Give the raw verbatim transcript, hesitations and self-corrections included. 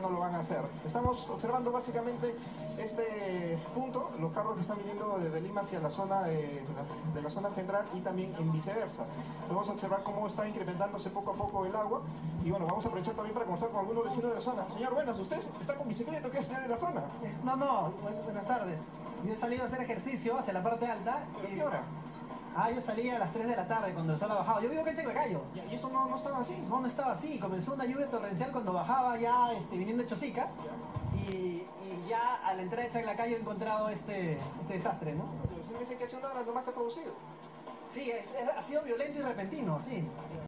no lo van a hacer. Estamos observando básicamente este punto, los carros que están viniendo desde Lima hacia la zona de, de la zona central y también en viceversa. Vamos a observar cómo está incrementándose poco a poco el agua y bueno, vamos a aprovechar también para conversar con algunos vecinos de la zona. Señor, buenas, ¿usted está con bicicleta? ¿Qué es usted de la zona? No, no, bu- buenas tardes. Yo he salido a hacer ejercicio hacia la parte alta. ¿A y- qué hora? Ah, yo salí a las tres de la tarde cuando el sol ha bajado. Yo vivo acá en Chaclacayo. ¿Y esto no, no estaba así? No, no estaba así. Comenzó una lluvia torrencial cuando bajaba ya este, viniendo de Chosica. Y, y ya a la entrada de Chaclacayo he encontrado este, este desastre, ¿no? Usted me dice que hace una hora nomás se ha producido. Sí, es- es- ha sido violento y repentino, sí.